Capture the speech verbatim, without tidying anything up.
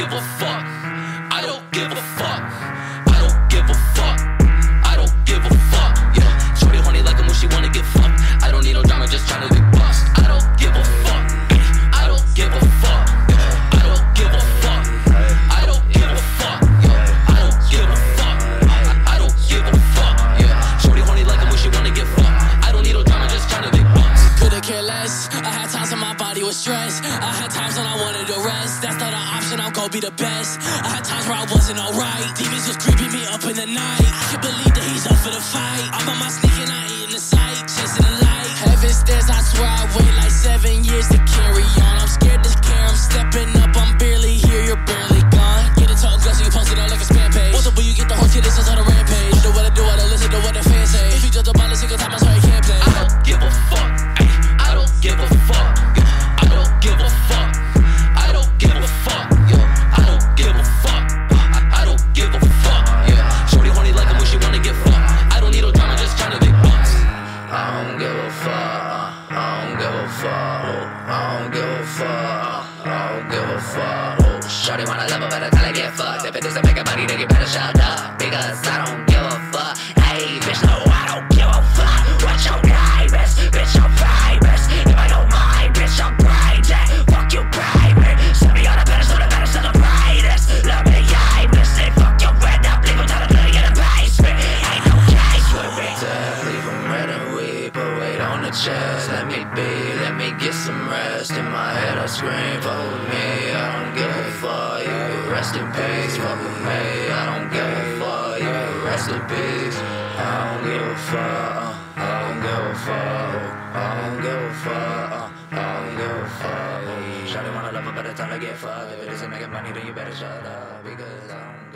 give a fuck. I don't give a fuck. I don't give a fuck. I don't give a fuck. Yeah, shorty horny like a when she wanna get fucked. I don't need no drama, just tryna be bust. I don't give a fuck. I don't give a fuck. I don't give a fuck. I don't give a fuck. I don't give a fuck. I don't give a fuck. Yeah, shorty horny like a when she wanna get fucked. I don't need no drama, just tryna be bust. Couldn't care less. I had times when my body was stressed. I had times when I wanted to rest. That's not an option, I'm gon' be the best. I had times where I wasn't alright. Demons was creeping me up in the night. I can't believe that he's up for the fight. I'm on my sneak and I ain't in the sight. Chasing the light. Heaven stairs, I swear I wait like seven years to carry on. I'm scared to care, I'm stepping up. I'm barely here, you're barely gone. Get it talk so you post it out like a spam page. What's up when you get the horse, yeah, this is on a rampage. I do what I do, I don't listen to what the fans say. If you just about a single time, I swear I can't play. I don't give a fuck. I don't give a fuck. I don't give a fuck. I don't give a fuck. I don't give a fuck. I don't give a fuck. Yeah, shorty horny like a when she wanna get fucked. I don't need no drama, just tryna be bust. I don't give a fuck. I don't give a fuck. I don't give a fuck. I don't give a fuck. Shorty wanna love her, better tell her get fucked. If it doesn't make her money, then you better shut up. Because I don't give a fuck. Hey, bitch, no, I don't give a fuck. What's your name, bitch? Bitch, I'm famous. If I don't mind, bitch, I'm crazy. Fuck you, private. Send me on the pedestal, the pedestal, the brightest. Love me, I'm listening. Fuck your red up, leave them down the bloody in the basement. Ain't no case with me. Leave them red and weep, but wait on the chest. Let me be, let me get some rest. In my head, I scream, fuck with me. I don't give a fuck. You can rest in peace. Fuck with me. I don't give a fuck. You can rest in peace. I don't give a fuck. I don't give a fuck. I don't give a fuck. I don't give a fuck. Shawty wanna love her, better tell her get fucked. If it isn't making money, then you better shut up. Because I don't